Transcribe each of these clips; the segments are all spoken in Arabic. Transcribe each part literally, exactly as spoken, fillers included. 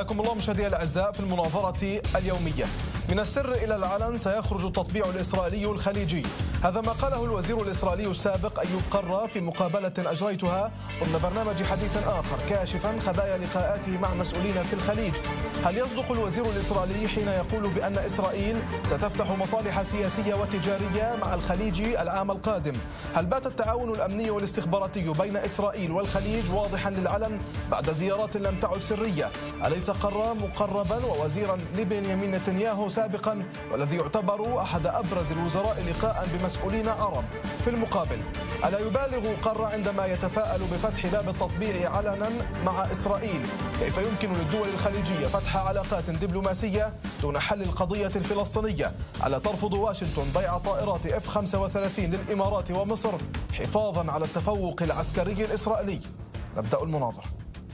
حياكم الله مشاهدينا الاعزاء في المناظره اليوميه. من السر الى العلن سيخرج التطبيع الاسرائيلي الخليجي، هذا ما قاله الوزير الاسرائيلي السابق ايوب قرة في مقابله اجريتها ضمن برنامج حديث اخر كاشفا خبايا لقاءاته مع مسؤولين في الخليج. هل يصدق الوزير الاسرائيلي حين يقول بان اسرائيل ستفتح مصالح سياسيه وتجاريه مع الخليج العام القادم؟ هل بات التعاون الامني والاستخباراتي بين اسرائيل والخليج واضحا للعلن بعد زيارات لم تعد سريه؟ أليس قرة مقربا ووزيرا لبنيامين نتنياهو سابقا والذي يعتبر أحد أبرز الوزراء لقاء بمسؤولين عرب؟ في المقابل ألا يبالغ قرة عندما يتفاءل بفتح باب التطبيع علنا مع إسرائيل؟ كيف يمكن للدول الخليجية فتح علاقات دبلوماسية دون حل القضية الفلسطينية؟ ألا ترفض واشنطن بيع طائرات إف خمسة وثلاثين للإمارات ومصر حفاظا على التفوق العسكري الإسرائيلي؟ نبدأ المناظرة.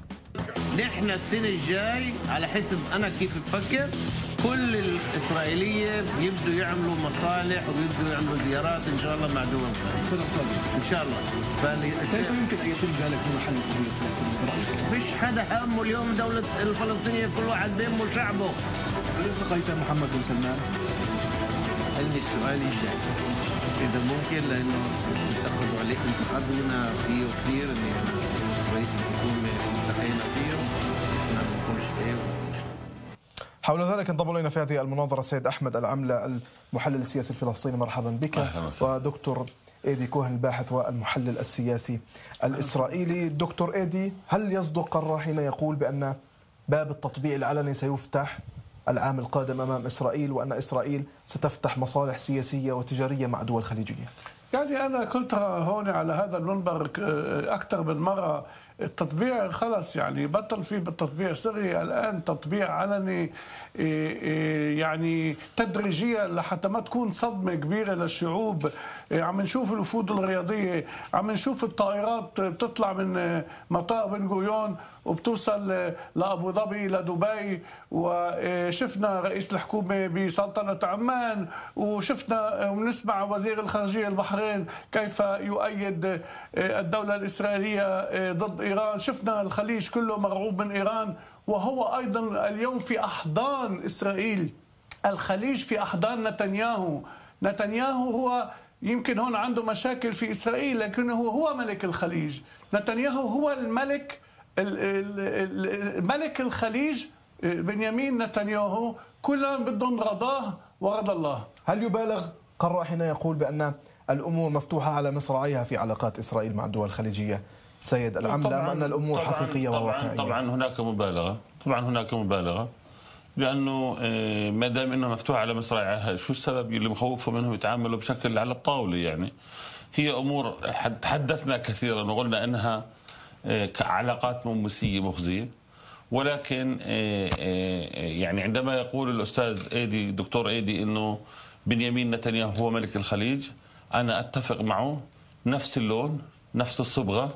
نحن السنة الجاي على حسب أنا كيف بفكر كل الإسرائيلية يبدوا يعملوا مصالح ويبدوا يعملوا زيارات إن شاء الله مع دول الخليج السنة القادمة إن شاء الله. كيف يمكن أن يتم ذلك في محل القضية الفلسطينية برأيك؟ مش حدا همه اليوم دولة الفلسطينية، كل واحد بيهمه شعبه. هل التقيت محمد بن سلمان؟ اسألني السؤال الجاي إذا ممكن، لأنه تأخذوا عليك انتقادنا فيه كثير إن رئيس الحكومة التقينا فيه ما بنقولش إيه. حول ذلك انضم الينا في هذه المناظره السيد احمد العمله المحلل السياسي الفلسطيني، مرحبا بك. ودكتور ايدي كوهن الباحث والمحلل السياسي الاسرائيلي. دكتور ايدي، هل يصدق قرة حين يقول بان باب التطبيع العلني سيفتح العام القادم امام اسرائيل وان اسرائيل ستفتح مصالح سياسيه وتجاريه مع دول خليجيه؟ يعني أنا كنت هون على هذا المنبر أكثر من مرة. التطبيع خلص يعني بطل فيه بالتطبيع سري، الآن تطبيع علني يعني تدريجيا لحتى ما تكون صدمة كبيرة للشعوب. عم نشوف الوفود الرياضية، عم نشوف الطائرات بتطلع من مطار بن غوريون وبتوصل لأبو ظبي لدبي، وشفنا رئيس الحكومة بسلطنة عمان، وشفنا ونسمع وزير الخارجية البحرين كيف يؤيد الدولة الإسرائيلية ضد إيران. شفنا الخليج كله مرعوب من إيران، وهو أيضا اليوم في أحضان إسرائيل. الخليج في أحضان نتنياهو. نتنياهو هو يمكن هون عنده مشاكل في إسرائيل، لكنه هو ملك الخليج. نتنياهو هو الملك ملك الخليج. بنيامين نتنياهو كلهم بدهم رضاه ورضا الله. هل يبالغ قرة حين يقول بأن الأمور مفتوحة على مصراعيها في علاقات إسرائيل مع الدول الخليجية سيد العملة، أم أن الأمور طبعاً حقيقية وواقعية؟ طبعا هناك مبالغة، طبعا هناك مبالغة، لأنه ما دام أنها مفتوحة على مصراعيها شو السبب اللي مخوفهم منهم يتعاملوا بشكل على الطاولة؟ يعني هي أمور تحدثنا كثيرا وقلنا أنها كعلاقات موسية مخزية، ولكن يعني عندما يقول الأستاذ ايدي دكتور ايدي انه بنيامين نتنياهو هو ملك الخليج، انا اتفق معه. نفس اللون، نفس الصبغة.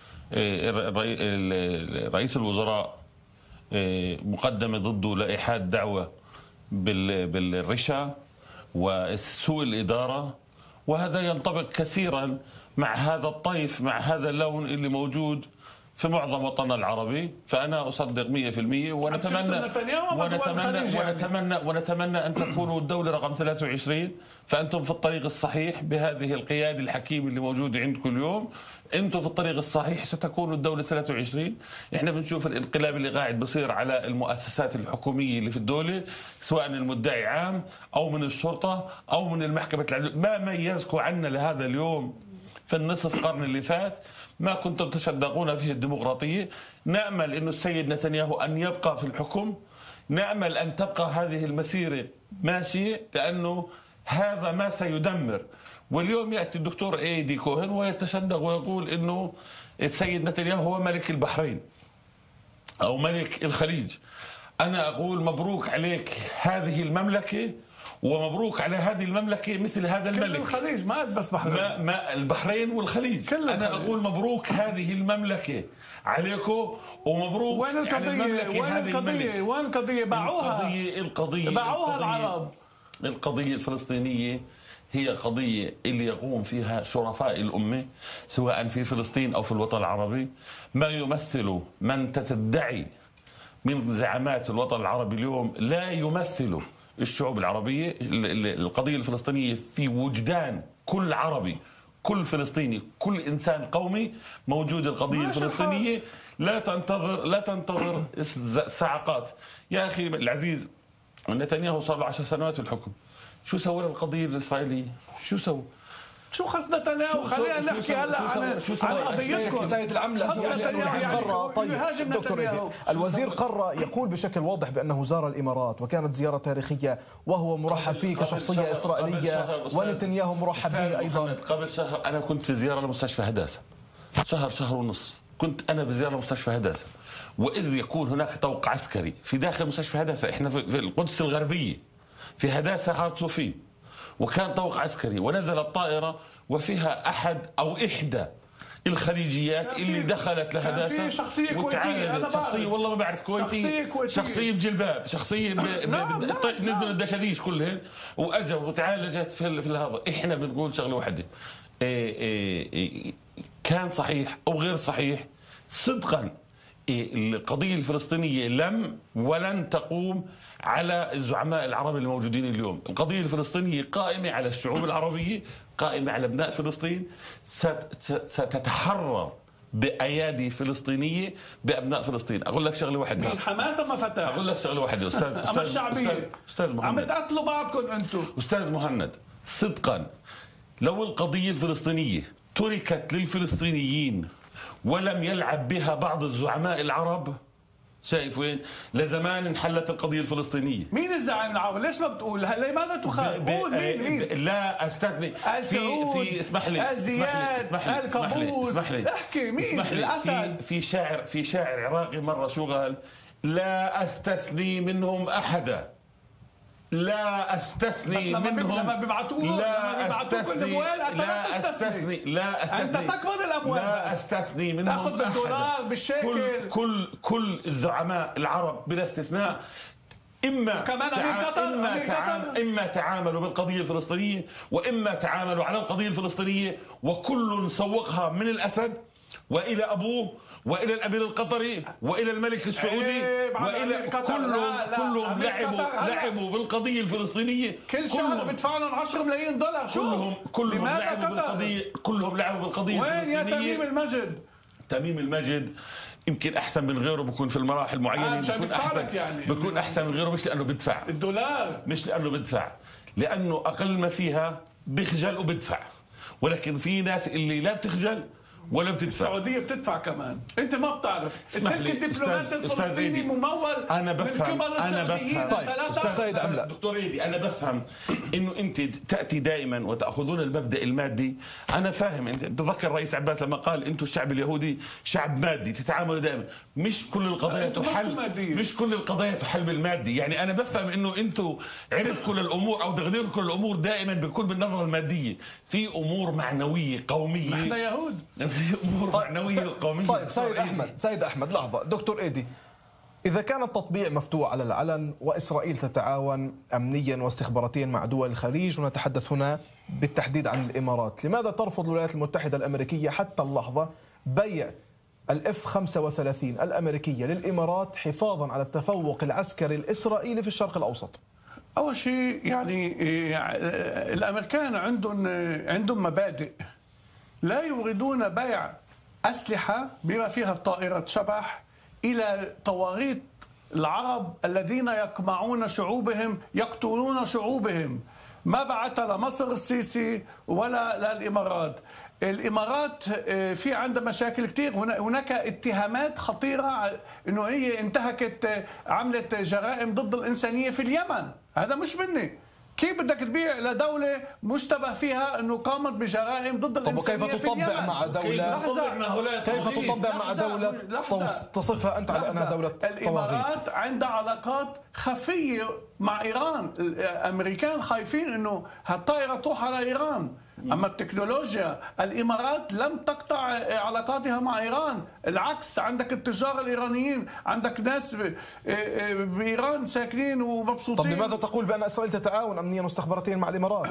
رئيس الوزراء مقدمة ضده لإيحاء دعوة بالرشا وسوء الإدارة، وهذا ينطبق كثيرا مع هذا الطيف، مع هذا اللون اللي موجود في معظم وطننا العربي. فأنا أصدق مئة بالمئة، ونتمنى ونتمنى ونتمنى ونتمنى أن تكونوا الدولة رقم ثلاثة وعشرين، فأنتم في الطريق الصحيح بهذه القيادة الحكيمة اللي موجودة عندكم اليوم. أنتم في الطريق الصحيح، ستكونوا الدولة ثلاثة وعشرين. إحنا بنشوف الانقلاب اللي قاعد بصير على المؤسسات الحكومية اللي في الدولة، سواء المدعي عام أو من الشرطة أو من المحكمة العدلية. ما ميزكم عنا لهذا اليوم في النصف قرن اللي فات ما كنتم تصدقون فيه الديمقراطية. نأمل أن السيد نتنياهو أن يبقى في الحكم، نأمل أن تبقى هذه المسيرة ماشية، لأنه هذا ما سيدمر. واليوم يأتي الدكتور ايدي كوهن ويتشدق ويقول أنه السيد نتنياهو هو ملك البحرين أو ملك الخليج. أنا أقول مبروك عليك هذه المملكة، ومبروك على هذه المملكة مثل هذا الملك. كل الخليج، ما بس بحرين، ما, ما البحرين والخليج. أنا الخليج. أقول مبروك هذه المملكة عليكم، ومبروك. وين القضية؟ وين القضية؟ وين القضية؟ باعوها. القضية القضية باعوها العرب. القضية الفلسطينية هي قضية اللي يقوم فيها شرفاء الأمة سواء في فلسطين أو في الوطن العربي، ما يمثل من تدعي من زعامات الوطن العربي اليوم لا يمثلوا الشعوب العربية. القضية الفلسطينية في وجدان كل عربي، كل فلسطيني، كل إنسان قومي موجود. القضية الفلسطينية لا تنتظر لا تنتظر صعقات. يا أخي العزيز، نتنياهو صار له عشر سنوات في الحكم، شو سوى للقضية الإسرائيلية؟ شو سوى؟ شو خص نتنياهو؟ خلينا نحكي هلا عن عن قضيتكم. سيد العملة يعني طيب دكتور إيدي، الوزير قرة يقول بشكل واضح بأنه زار الإمارات وكانت زيارة تاريخية وهو مرحب فيه كشخصية إسرائيلية، ونتنياهو مرحب به أيضا. قبل شهر أنا كنت في زيارة لمستشفى هداسة، شهر شهر ونص كنت أنا بزيارة لمستشفى هداسة، وإذ يكون هناك طوق عسكري في داخل مستشفى هداسة. إحنا في القدس الغربية في هداسة هارت صوفين، وكان طوق عسكري ونزلت طائرة وفيها أحد أو إحدى الخليجيات اللي دخلت لهداسة شخصية وتعالجت. شخصية والله ما بعرف كويتية، شخصية بجلباب، شخصية نزل الدشاديش كلهن وأجوا وتعالجت في في هذا. إحنا بنقول شغلة واحدة، كان صحيح أو غير صحيح صدقا القضية الفلسطينية لم ولن تقوم على الزعماء العرب الموجودين اليوم. القضية الفلسطينية قائمة على الشعوب العربية، قائمة على أبناء فلسطين، ستتحرر بأيادي فلسطينية بأبناء فلسطين. أقول لك شغلة واحدة، من حماس ما فتح. أقول لك شغلة واحدة أستاذ أما الشعبية أستاذ مهند، عم تقتلوا بعضكم أنتم. أستاذ مهند، صدقا لو القضية الفلسطينية تركت للفلسطينيين ولم يلعب بها بعض الزعماء العرب، شايف وين؟ لزمان انحلت القضية الفلسطينية. مين الزعيم العربي؟ ليش ما بتقول؟ لماذا تخاف؟ قول مين مين؟ لا استثني في في اسمح لي الزياد، اسمح لي اسمح لي اسمح لي احكي مين؟ الاسد. في شاعر في شاعر عراقي مرة شو قال؟ لا استثني منهم احدا، لا استثني منهم. لما بيبعتوا لا استثني لا استثني لا استثني انت تقبض الاموال، لا استثني منهم. تاخذ بالدولار بالشيكل. كل كل كل الزعماء العرب بلا استثناء اما كمان تعا... اما تعا... اما تعاملوا بالقضيه الفلسطينيه واما تعاملوا على القضيه الفلسطينيه، وكل سوقها من الاسد والى ابوه والى الامير القطري والى الملك السعودي والى كلهم كلهم لعبوا لعبوا بالقضيه الفلسطينيه. كل شهر بدفع لهم عشرة ملايين دولار. كلهم كلهم لعبوا بالقضيه كلهم لعبوا بالقضيه الفلسطينيه. وين يا تميم المجد؟ تميم المجد يمكن احسن من غيره، بكون في المراحل معينه بكون احسن يعني. بكون احسن من غيره، مش لانه بدفع الدولار، مش لانه بدفع، لانه اقل ما فيها بخجل وبدفع. ولكن في ناس اللي لا بتخجل ولا بتدفع. السعودية بتدفع كمان، انت ما بتعرف. السلك الدبلوماسي الفلسطيني ممول. انا بفهم انا بفهم طيب استاذ سيد عملة، دكتور ايدي، انا بفهم انه انت تاتي دائما وتاخذون المبدا المادي. انا فاهم، انت تتذكر الرئيس عباس لما قال انتم الشعب اليهودي شعب مادي، تتعاملوا دائما. مش كل القضايا تحل مش كل القضايا تحل بالمادي. يعني انا بفهم انه انتم عرفكم للامور او تقديركم للامور دائما بيكون بالنظره الماديه. في امور معنويه قوميه، نحن يهود. امور معنويه قوميه. طيب سيد احمد سيد احمد لحظه، دكتور ايدي، اذا كان التطبيع مفتوح على العلن واسرائيل تتعاون امنيا واستخباراتيا مع دول الخليج، ونتحدث هنا بالتحديد عن الامارات، لماذا ترفض الولايات المتحده الامريكيه حتى اللحظه بيع الاف خمسة وثلاثين الامريكيه للامارات حفاظا على التفوق العسكري الاسرائيلي في الشرق الاوسط؟ اول شيء يعني الامريكان عندهم عندهم مبادئ، لا يريدون بيع أسلحة بما فيها الطائرة شبح إلى طواغيت العرب الذين يقمعون شعوبهم، يقتلون شعوبهم. ما بعت لمصر السيسي ولا للإمارات. الإمارات في عندها مشاكل كتير، هناك اتهامات خطيرة أنه هي انتهكت، عملت جرائم ضد الإنسانية في اليمن. هذا مش مني. كيف بدك تبيع لدولة مشتبه فيها أنه قامت بجرائم ضد الإنسانية في اليمن؟ كيف تطبع مع دولة كيف تطبع مع دولة تصفها أنت على أنها دولة طواغيت؟ الإمارات عندها علاقات خفية مع إيران. الأمريكان خايفين أنه هالطائرة تروح على إيران. أما التكنولوجيا، الإمارات لم تقطع علاقاتها مع إيران، العكس. عندك التجار الإيرانيين، عندك ناس بإيران ساكنين ومبسوطين. طب لماذا تقول بأن إسرائيل تتعاون أمنيا واستخباراتيا مع الإمارات؟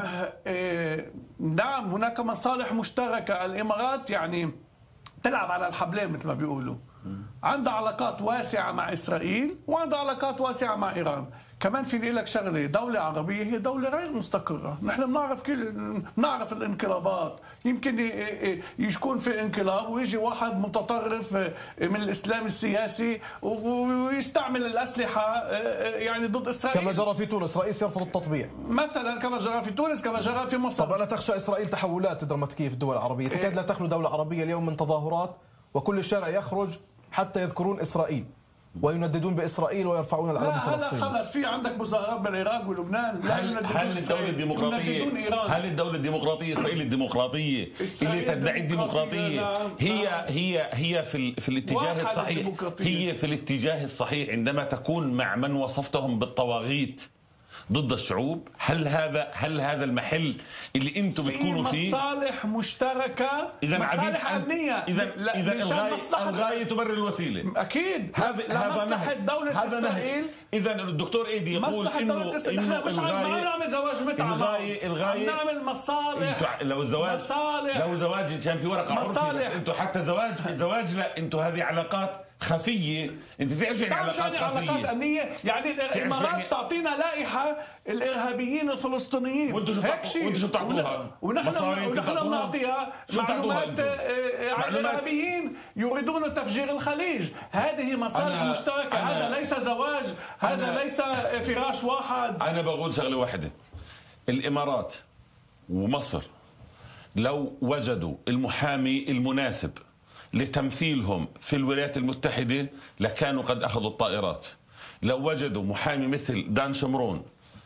نعم، هناك مصالح مشتركة. الإمارات يعني تلعب على الحبلين مثل ما بيقولوا. عندها علاقات واسعة مع إسرائيل وعندها علاقات واسعة مع إيران. كمان في لك شغله، دولة عربية هي دولة غير مستقرة. نحن بنعرف كل بنعرف الانقلابات، يمكن يكون في انقلاب ويجي واحد متطرف من الإسلام السياسي ويستعمل الأسلحة يعني ضد إسرائيل، كما جرى في تونس. رئيس يرفض التطبيع مثلا، كما جرى في تونس، كما جرى في مصر. طب ألا تخشى إسرائيل تحولات دراماتيكية في الدول العربية؟ تكاد لا تخلو دولة عربية اليوم من تظاهرات، وكل الشارع يخرج حتى يذكرون إسرائيل وينددون بإسرائيل ويرفعون العلم الفلسطيني. هلا خلص في عندك مظاهرات بالعراق ولبنان. هل, هل الدولة الديمقراطية هل الدولة الديمقراطية إسرائيل الديمقراطية اللي تدعي الديمقراطية هي هي هي في في الاتجاه الصحيح، هي في الاتجاه الصحيح عندما تكون مع من وصفتهم بالطواغيت ضد الشعوب؟ هل هذا هل هذا المحل اللي انتم بتكونوا فيه؟ مصالح مشتركه، اذا مصالح امنيه، اذا اذا الغايه الغايه تبرر الوسيله. اكيد هذا هذا نهي دولة هذا نهي. اذا الدكتور ايدي يقول انه انه الغايه ما نعمل زواج متعه، الغايه الغايه نعمل مصالح. لو الزواج مصالح. لو زواج كان في ورقه عرفي، انتم حتى زواج زواج لا، انتم هذه علاقات خفيه. انت تعرف يعني علاقات خفيه، علاقات امنيه. يعني الامارات يعني تعطينا لائحه الارهابيين الفلسطينيين، وانتم شو وانتم شو بتعطوها؟ ونحن ونحن بنعطيها معلومات عن الارهابيين يريدون تفجير الخليج. هذه مصالح مشتركه، هذا ليس زواج، هذا ليس فراش واحد. انا بقول شغله واحده، الامارات ومصر لو وجدوا المحامي المناسب لتمثيلهم في الولايات المتحدة لكانوا قد أخذوا الطائرات. لو وجدوا محامي مثل دان شمرون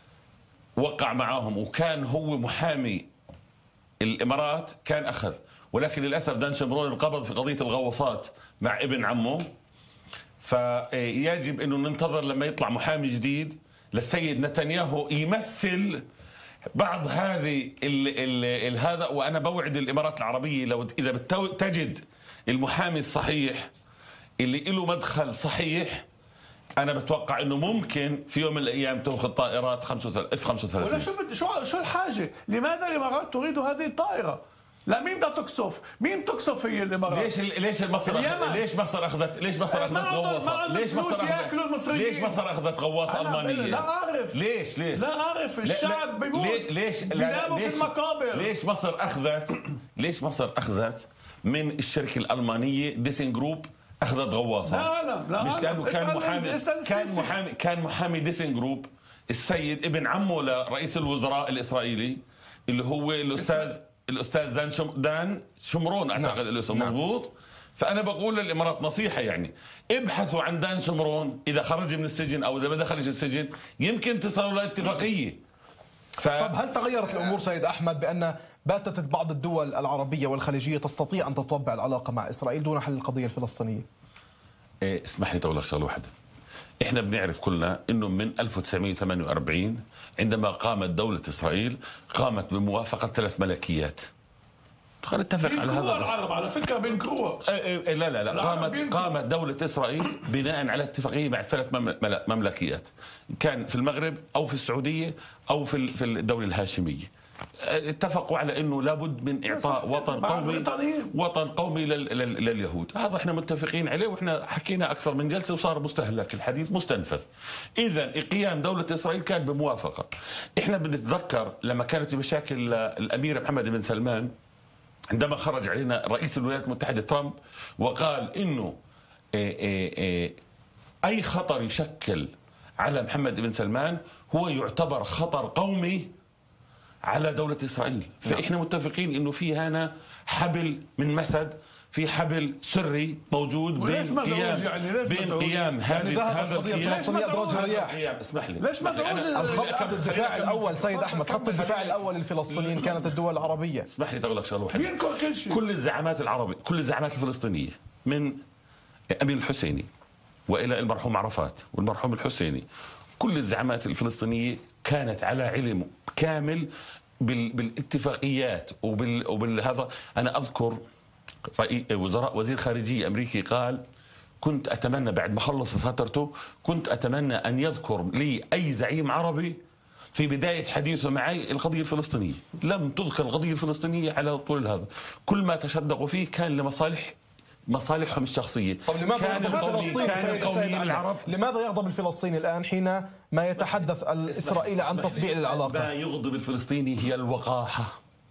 وقع معهم وكان هو محامي الإمارات كان أخذ، ولكن للأسف دان شمرون انقبض في قضية الغواصات مع ابن عمه. فيجب أنه ننتظر لما يطلع محامي جديد للسيد نتنياهو يمثل بعض هذه ال ال ال هذا. وأنا بوعد الإمارات العربية لو إذا تجد المحامي الصحيح اللي له مدخل صحيح، أنا بتوقع إنه ممكن في يوم من الأيام تأخذ طائرات إف خمسة وثلاثين. ولا شو شو شو الحاجة؟ لماذا الإمارات تريد هذه الطائرة؟ لا، مين بدها تقصف؟ مين تقصف هي الإمارات؟ ليش ليش مصر أخذت ليش مصر أخذت ليش مصر أخذت غواصة؟ ليش مصر أخذت ليش مصر أخذت غواصة ألمانية؟ لا أعرف. ليش ليش؟ لا أعرف. الشعب بيموت. ليش بيناموا في المقابر. ليش مصر أخذت ليش مصر أخذت من الشركة الألمانية ديسن جروب أخذت غواصة؟ لا لا لا، مش لأنه كان محامي كان محامي كان محامي ديسن جروب السيد ابن عمه لرئيس الوزراء الإسرائيلي اللي هو الأستاذ الأستاذ دان شم دان شمرون أعتقد الاسم مضبوط. فأنا بقول للإمارات نصيحة، يعني ابحثوا عن دان شمرون، إذا خرج من السجن أو إذا ما دخلش السجن يمكن تصلوا لاتفاقية. ف... طب هل تغيرت الأمور سيد أحمد بأن باتت بعض الدول العربية والخليجية تستطيع أن تطبع العلاقة مع إسرائيل دون حل القضية الفلسطينية؟ إيه اسمح لي تقول لك شغلة واحدة. إحنا بنعرف كلنا إنه من ألف وتسعمئة وثمانية وأربعين عندما قامت دولة إسرائيل قامت بموافقة ثلاث ملكيات. خلينا نتفق على هذا. العرب على فكرة بينكروها. لا لا لا قامت قامت دولة إسرائيل بناء على اتفاقية مع ثلاث مملكيات، كان في المغرب أو في السعودية أو في في الدولة الهاشمية. اتفقوا على انه لابد من اعطاء وطن قومي وطن قومي لليهود. هذا احنا متفقين عليه، واحنا حكينا اكثر من جلسه وصار مستهلك الحديث مستنفذ. اذا قيام دوله اسرائيل كان بموافقه. احنا بنتذكر لما كانت مشاكل الامير محمد بن سلمان عندما خرج علينا رئيس الولايات المتحده ترامب وقال انه اي خطر يشكل على محمد بن سلمان هو يعتبر خطر قومي على دولة إسرائيل. فإحنا متفقين إنه في هنا حبل من مسد، في حبل سري موجود بين قيام يعني بين قيام هذه هذا القيام. اسمح لي ليش ما خط الدفاع الأول سيد أحمد؟ خط الدفاع الأول للفلسطينيين كانت الدول العربية. اسمح لي تقول لك شغلة واحدة. كل الزعامات العربية كل الزعامات الفلسطينية من أمين الحسيني وإلى المرحوم عرفات والمرحوم الحسيني، كل الزعامات الفلسطينية كانت على علم كامل بالاتفاقيات وبال وبالهذا. أنا أذكر وزراء وزير خارجية أمريكي قال كنت أتمنى بعد ما خلص فترته كنت أتمنى أن يذكر لي أي زعيم عربي في بداية حديثه معي القضية الفلسطينية. لم تذكر القضية الفلسطينية على طول هذا. كل ما تشدقوا فيه كان لمصالح مصالحهم الشخصية. طب لماذا كان القومي كان القوميين العرب لماذا يغضب الفلسطيني الآن حين ما يتحدث الإسرائيلي عن تطبيع العلاقة؟ ما يغضب الفلسطيني هي الوقاحة.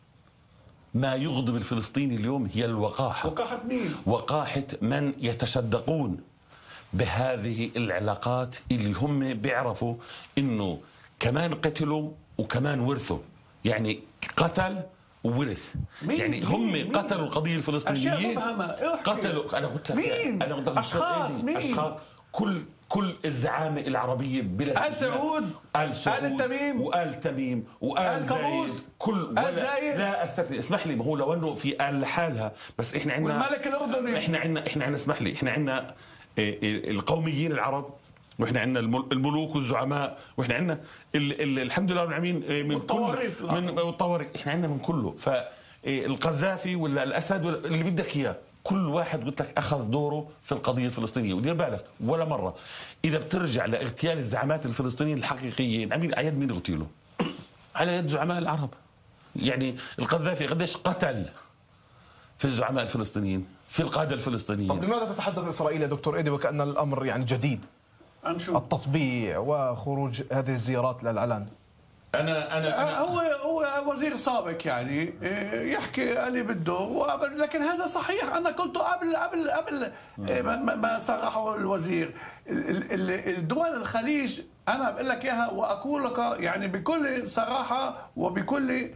ما يغضب الفلسطيني اليوم هي الوقاحة. وقاحة مين؟ وقاحة من يتشدقون بهذه العلاقات اللي هم بيعرفوا إنه كمان قتلوا وكمان ورثوا، يعني قتل وورث. يعني هم مين؟ قتلوا القضية الفلسطينية، قتلوا. أنا قلت مين؟ أنا قلت أشخاص مين؟ أشخاص كل كل الزعامة العربية بلا آل سعود، آل سعود، آل تميم، وآل تميم، وآل زايد، كل آل زايد. لا استثني، اسمح لي، ما هو لو انه في آل لحالها، بس احنا عندنا والملك الأردني، احنا عندنا احنا عندنا اسمح لي، احنا عندنا القوميين العرب، واحنا عندنا الملوك والزعماء، واحنا عندنا الحمد لله رب العالمين من كل من الطوارئ، احنا عندنا من كله. فالقذافي ولا الاسد ولا اللي بدك اياه، كل واحد قلت لك اخذ دوره في القضيه الفلسطينيه. ودير بالك ولا مره اذا بترجع لاغتيال الزعمات الفلسطينيين الحقيقيين، على يد مين اغتيلوا؟ على يد زعماء العرب. يعني القذافي قديش قتل في الزعماء الفلسطينيين، في القاده الفلسطينيين. طب لماذا تتحدث اسرائيل يا دكتور ايدي وكأن الامر يعني جديد؟ أنشو. التطبيع وخروج هذه الزيارات للعلن. أنا أنا, أنا هو هو وزير سابق يعني يحكي اللي بده، لكن هذا صحيح. أنا قلت قبل قبل قبل ما صرحه الوزير. الدول الخليج أنا بقول لك إياها وأقول لك يعني بكل صراحة وبكل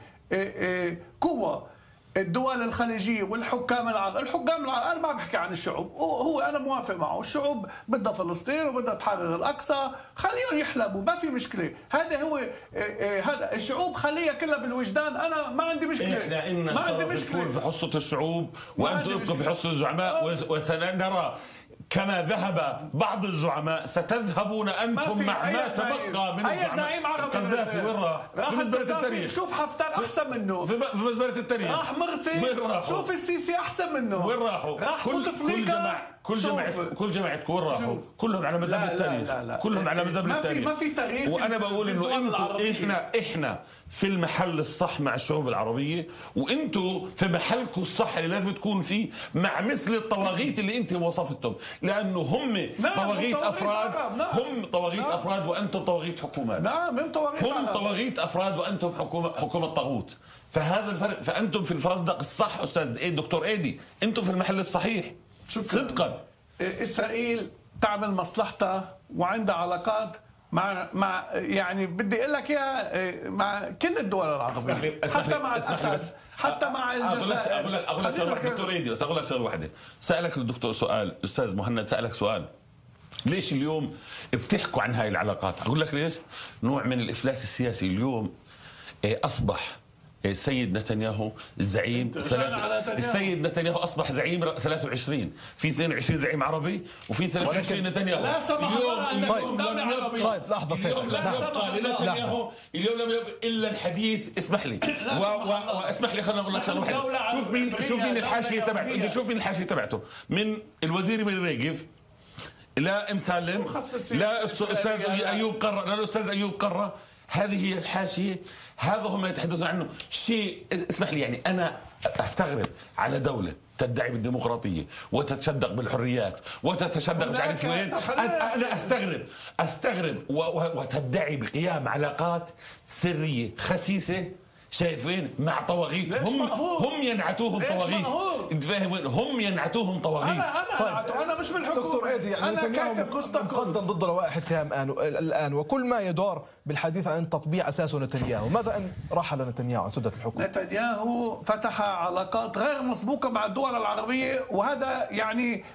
قوة، الدول الخليجية والحكام العرب، الحكام العرب أنا ما بحكي عن الشعوب، هو أنا موافق معه، الشعوب بدها فلسطين وبدها تحرر الأقصى، خليهم يحلبوا ما في مشكلة. هذا هو هذا الشعوب خليها كلها بالوجدان، أنا ما عندي مشكلة. ما عندي مشكلة في حصة الشعوب وأنتم ابقوا في حصة الزعماء، وسنرى كما ذهب بعض الزعماء ستذهبون أنتم مع ما تبقى من أي زعيم عربي القذافي. وين راح؟ في مزبلة التاريخ. شوف حفتر أحسن منه في مزبلة التاريخ. راح مرسي. شوف السيسي أحسن منه. وين راحوا؟ راح كل كل جماعة كل جماعة كل جماعة وين راحوا؟ كلهم على مذهب التاريخ. لا لا لا. كلهم على مذهب التاريخ. ما في تغيير. وأنا بقول إنه أنتم إحنا إحنا في المحل الصح مع الشعوب العربية، وأنتم في محلكم الصح اللي لازم تكون فيه مع مثل الطواغيت اللي أنت وصفتهم، لأنه هم طواغيت أفراد. هم طواغيت أفراد وأنتم طواغيت حكومات. نعم هم طواغيت هم طواغيت أفراد وأنتم حكومة حكومة طاغوت. فهذا الفرق. فأنتم في الفرزدق الصح أستاذ إيه دكتور إيدي، أنتم في المحل الصحيح صدقا. إسرائيل تعمل مصلحتها وعندها علاقات مع مع يعني بدي اقول لك اياها مع كل الدول العربيه، حتى مع الاسد، حتى مع الجزائر. اقول لك اقول لك شغله دكتور ايدي، بس اقول لك شغله واحده. سالك الدكتور سؤال، استاذ مهند سالك سؤال، ليش اليوم بتحكوا عن هاي العلاقات؟ اقول لك ليش. نوع من الافلاس السياسي اليوم اصبح السيد نتنياهو الزعيم السيد نتنياهو أصبح زعيم ثلاثة وعشرين، في اثنين وعشرين زعيم عربي وفي ثلاثة وعشرين نتنياهو. لا سمح الله. اليوم لم يبقى طيب لحظة اليوم لم يبقى لنتنياهو اليوم لم يبقى إلا الحديث. اسمح لي واسمح لي خلينا أقول لك شغلة واحدة. شوف مين شوف مين الحاشية تبعته. أنت شوف مين الحاشية تبعته، من الوزير بن ريقف لا ام سالم لا الأستاذ أيوب قرة لا الأستاذ أيوب قرة. هذه هي الحاشية، هذا هم يتحدثون عنه. شيء اسمح لي يعني أنا أستغرب على دولة تدعي بالديمقراطية وتتشدق بالحريات وتتشدق مش عارف وين. أنا أستغرب أستغرب وتدعي بقيام علاقات سرية خسيسة شايف وين مع طواغيت. هم هم ينعتوهم طواغيت. انت فاهم وين؟ هم ينعتوهم طواغيت. انا انا انا مش بالحكومه. دكتور ايدي يعني انا كاتب مقدم ضد لوائح اتهام الان، وكل ما يدور بالحديث عن تطبيع اساسه نتنياهو. ماذا ان رحل نتنياهو عن سده الحكم؟ نتنياهو فتح علاقات غير مسبوقه مع الدول العربيه، وهذا يعني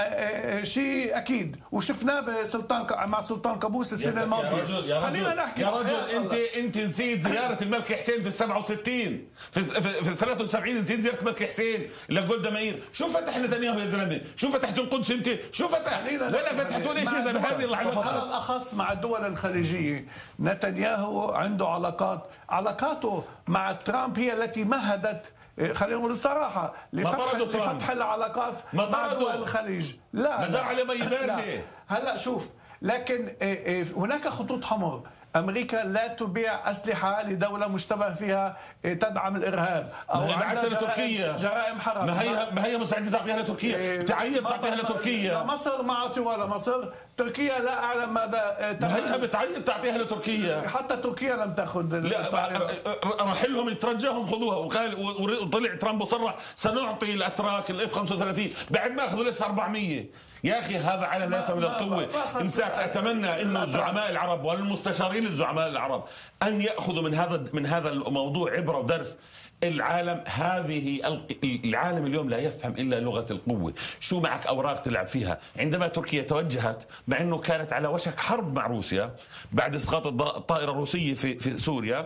شيء اكيد، وشفناه بسلطان مع سلطان قابوس السنه الماضيه. خلينا نحكي يا رجل. انت انت نسيت زياره الملك حسين في السبعة وستين، في في ثلاثة وسبعين نسيت زياره الملك حسين لجولدا مائير. شو فتح نتنياهو يا زلمه؟ شو فتحت القدس انت؟ شو فتح؟ ولا فتحتوا ليش يا زلمه هذه العلاقات؟ على الاخص مع الدول الخليجيه. نتنياهو عنده علاقات، علاقاته مع ترامب هي التي مهدت، خلينا نقول الصراحه، لفتح, لفتح العلاقات مع دول الخليج. لا ما على مي بارده. هلا شوف، لكن هناك خطوط حمر. أمريكا لا تبيع أسلحة لدولة مشتبه فيها تدعم الإرهاب أو عندها جرائم, جرائم حرب. ما هي ما هي مستعدة تعطيها لتركيا، تعين تعطيها لتركيا. مصر ما أعطوها لمصر، تركيا لا أعلم ماذا. ما هي بتعين تعطيها لتركيا، حتى تركيا لم تأخذ. لا راح لهم يترجاهم خذوها، وقال وطلع ترامب وصرح سنعطي الأتراك الاف خمسة وثلاثين بعد ما أخذوا لسه أربعمية. يا أخي هذا علم لا يفهم من القوة. إنسان أتمنى إنه الزعماء العرب والمستشارين الزعماء العرب أن يأخذوا من هذا من هذا الموضوع عبرة ودرس. العالم هذه العالم اليوم لا يفهم إلا لغة القوة. شو معك أوراق تلعب فيها؟ عندما تركيا توجهت مع أنه كانت على وشك حرب مع روسيا بعد إسقاط الطائرة الروسية في في سوريا،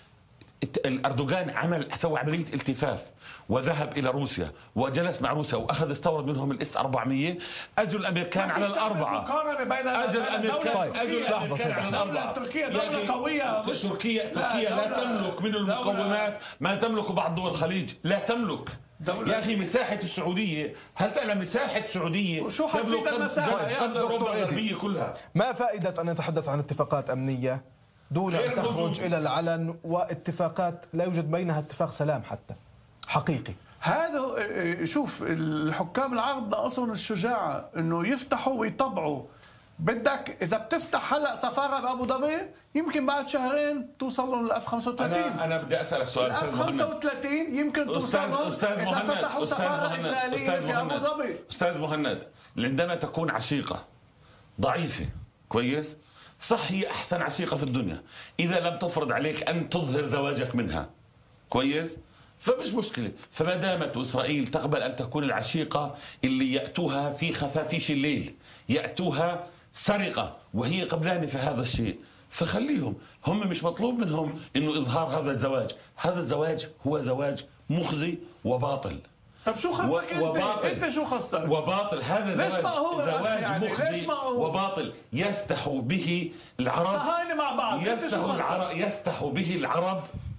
الأردوغان عمل سوى عملية التفاف وذهب إلى روسيا وجلس مع روسيا وأخذ استورد منهم الإس أربعمية. أجل الأمريكان على الأربعة. أجل الأمريكان أجل الأمريكان على الأربعة. تركيا دولة قوية. تركيا تركيا لا تملك من المقومات ما تملك بعض دول الخليج، لا تملك. يا أخي مساحة السعودية، هل تعلم مساحة السعودية تملك قد أوروبا الغربية كلها؟ ما فائدة أن نتحدث عن اتفاقات أمنية دون أن تخرج إلى العلن، واتفاقات لا يوجد بينها اتفاق سلام حتى حقيقي؟ هذا شوف الحكام العرب ناقصهم الشجاعة إنه يفتحوا ويطبعوا. بدك إذا بتفتح هلا سفارة بأبو ظبي يمكن بعد شهرين توصل لهم الأف خمسة وثلاثين. أنا أنا بدي أسألك سؤال أستاذ مهند. خمسة وثلاثين يمكن توصل لهم إذا فتحوا سفارة إسرائيلية في أبو ظبي. أستاذ مهند، عندما تكون عشيقة ضعيفة كويس صح، هي أحسن عشيقة في الدنيا إذا لم تفرض عليك أن تظهر زواجك منها كويس، فمش مشكلة. فما دامت إسرائيل تقبل أن تكون العشيقة اللي يأتوها في خفافيش الليل، يأتوها سرقة وهي قبلانة في هذا الشيء، فخليهم. هم مش مطلوب منهم إنه إظهار هذا الزواج. هذا الزواج هو زواج مخزي وباطل. طب شو خصك انت؟ وباطل. انت شو خصك؟ وباطل. هذا زواج, زواج يعني مخزي وباطل يستحو به العرب. صهاينة مع بعض. يستحو العرب يستحو به العرب.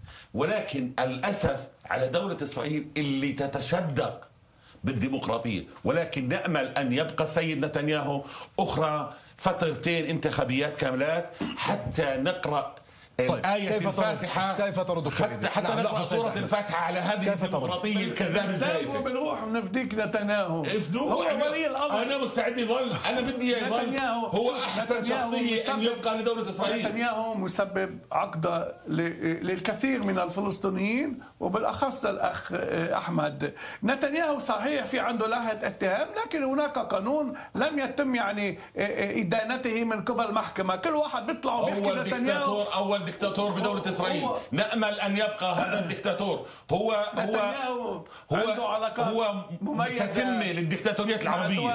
ولكن الأسف على دولة إسرائيل اللي تتشدق بالديمقراطية. ولكن نأمل أن يبقى السيد نتنياهو أخرى فترتين انتخابيات كاملات حتى نقرأ طيب. آية كيف الفاتحة كيف ترد حتى, حتى نعم نقرأ سورة الفاتحة على هذه الديمقراطية الكذابة الزائفة. بنروح بنفديك نتنياهو. افدوه. هو ولي الأمر. أنا مستعد يظل. أنا بدي يظل. هو أحسن شخصية أن يبقى لدولة إسرائيل. نتنياهو مسبب عقدة للكثير من الفلسطينيين وبالأخص للأخ أحمد. نتنياهو صحيح في عنده لاهة اتهام، لكن هناك قانون لم يتم يعني إدانته من قبل محكمة. كل واحد بيطلع وبيحكي نتنياهو أول دكتاتور في دولة إسرائيل. نأمل أن يبقى هذا الدكتاتور. هو هو هو هو كتمة للدكتاتوريات العربية.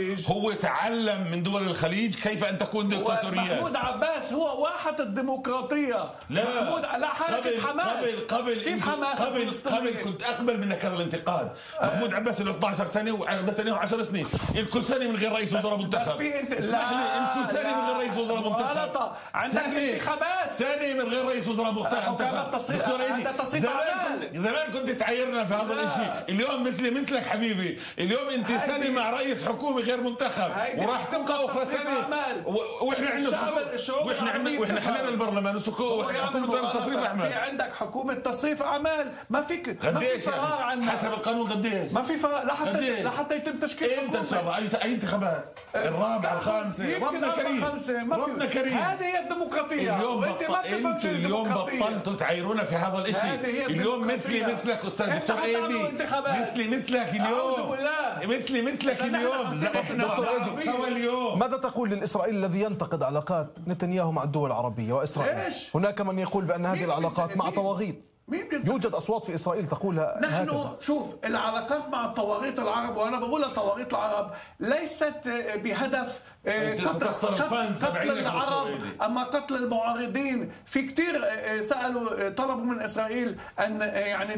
هو تعلم من دول الخليج كيف أن تكون دكتاتوريات. محمود عباس هو واحة الديمقراطية. لا محمود لا حركة حماس. قبل قبل كيف حماس قبل قبل كنت أقبل منك هذا الانتقاد. محمود عباس له اثنتي عشرة سنة ونتنياهو عشر سنين. الكل سنة من غير رئيس وزراء منتخب. في أنت لا الكل سنة من غير رئيس وزراء منتخب. عندك انتخابات. سنة من غير رئيس وزراء منتخب. دكتور ايدي زمان زمان كنت تعايرنا في هذا الشيء. اليوم مثلي مثلك حبيبي. اليوم انت سنة مع رئيس حكومة غير منتخب وراح تبقى اخرى سنة واحنا عندنا واحنا عندنا واحنا حلينا البرلمان وحكومة تصريف اعمال. في عندك حكومة تصريف اعمال. ما فيك ما في فراغ عندنا حسب القانون. قديش ما في فراغ لحتى لحتى يتم تشكيل انت ان شاء الله اي انتخابات الرابعة الخامسة. ربنا كريم ربنا كريم. هذه هي الديمقراطية. اليوم انت اليوم بطلتوا تعايرونا في هذا الاشي. اليوم مثلي مثلك استاذ دكتور ايدي مثلي مثلك اليوم مثلي مثلك اليوم احنا سوا اليوم. ماذا تقول للإسرائيلي الذي ينتقد علاقات نتنياهو مع الدول العربية وإسرائيل؟ هناك من يقول بأن هذه العلاقات مع طواغيت. يوجد أصوات في إسرائيل تقولها نحن هكذا. شوف العلاقات مع الطواغيت العرب، وأنا بقول الطواغيت العرب ليست بهدف قتل, قتل العرب أما قتل المعارضين. في كتير سألوا طلبوا من إسرائيل أن يعني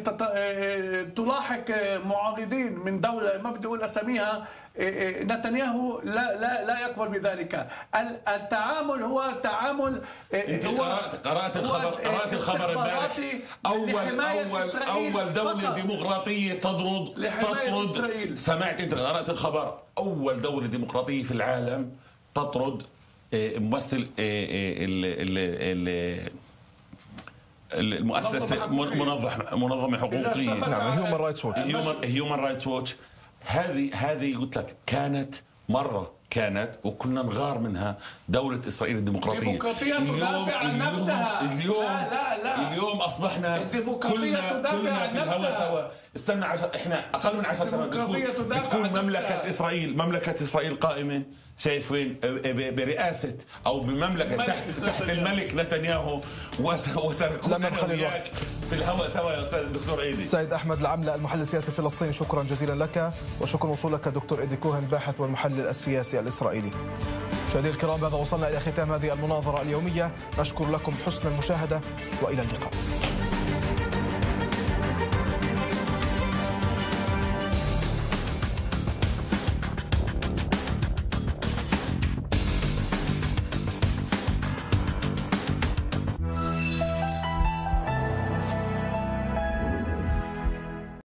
تلاحق معارضين من دولة ما بدي أقول أساميها. نتنياهو لا لا لا يقبل بذلك. التعامل هو تعامل. انت قرأت قرأت الخبر قرأت الخبر امبارح. اول اول اول دولة ديمقراطية تطرد تطرد سمعت انت قرأت الخبر؟ اول دولة ديمقراطية في العالم تطرد ممثل المؤسسة منظمة منظمة حقوقية، نعم، هيومن رايتس ووتش. هيومن رايتس ووتش هذه هذه قلت لك كانت مرة كانت وكنا نغار منها دولة إسرائيل الديمقراطية. الديمقراطية تدافع عن نفسها. اليوم لا لا لا. اليوم أصبحنا الديمقراطية تدافع عن نفسها. استنى عشر احنا أقل من عشر سنوات بتكون, بتكون مملكة إسرائيل مملكة إسرائيل قائمة، شايف وين؟ برئاسة أو بمملكة تحت تحت الملك نتنياهو، وسنكون أنا وياك في الهواء سوا يا أستاذ الدكتور إيدي. سيد أحمد العملة المحلل السياسي الفلسطيني، شكرا جزيلا لك، وشكرا وصولك دكتور إيدي كوهن باحث والمحلل السياسي الإسرائيلي. مشاهدينا الكرام، بهذا وصلنا إلى ختام هذه المناظرة اليومية، نشكر لكم حسن المشاهدة وإلى اللقاء.